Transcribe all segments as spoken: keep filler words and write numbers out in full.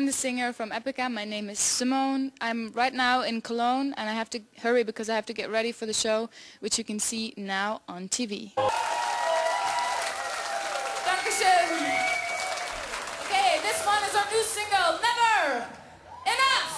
the singer from Epica. My name is Simone. I'm right now in Cologne and I have to hurry because I have to get ready for the show, which you can see now on T V. Dankeschön. Okay, this one is our new single, Never Enough.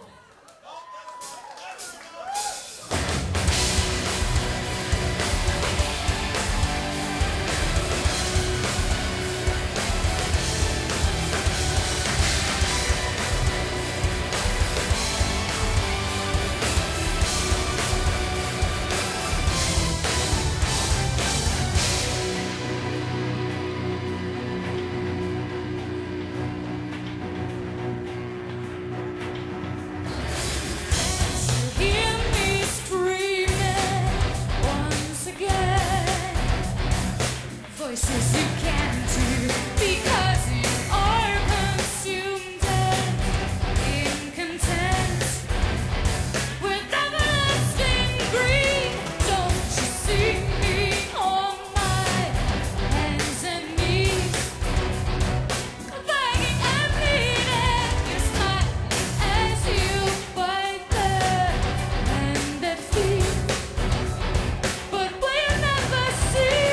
Voices you can't hear because you are consumed in content with everlasting greed. Don't you see me on my hands and knees, begging and pleading? You're smiling as you bite the hand that feeds, but we'll never see.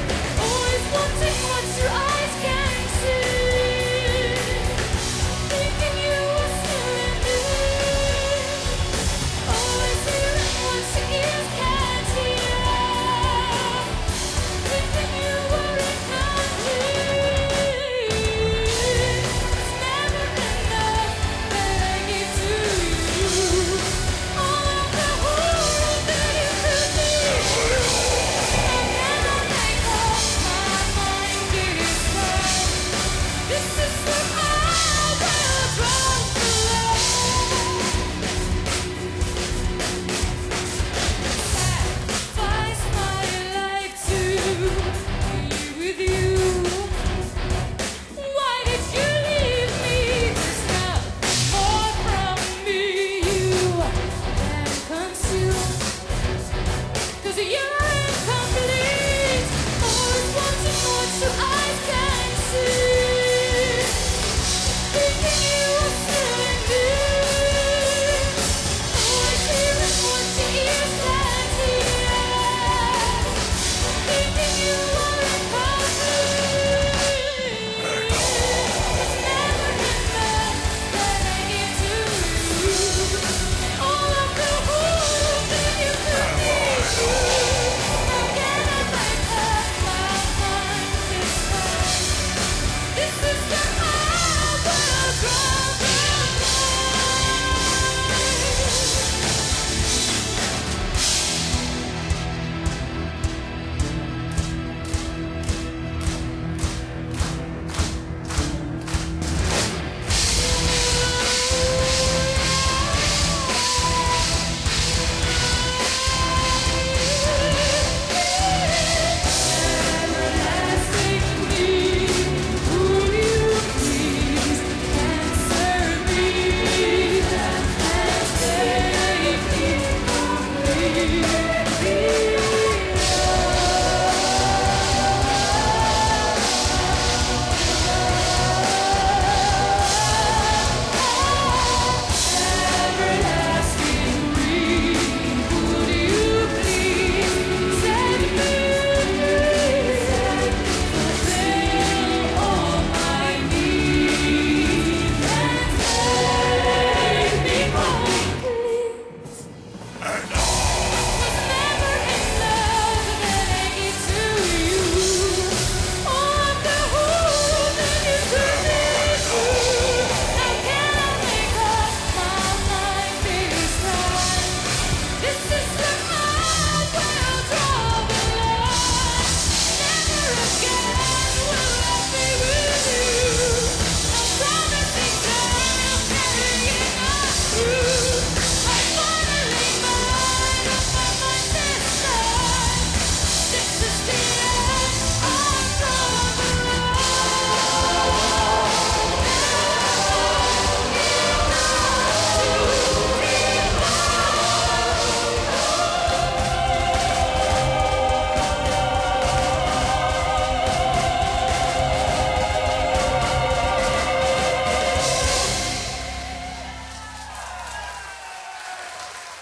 What your eyes can see, thinking you are still in me. Always hearing what your ears can't hear, thinking you are incomplete. It's never enough that I give to you, all of the whole that you could be. I'll never make up my mind. This is what I will drop below. Sacrifice my life to be with you. Why did you leave me? There's nothing more from me you can consume, 'cause you're incomplete. Always wanting what your eyes can see, thinking you are still in me. Always hearing what your ears can't hear, thinking you are incomplete. It's never enough that I give to you, all of the whole that you could be. How can I make up my mind this time? This is the I will drop below. Everlasting need, who you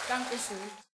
Dankeschön.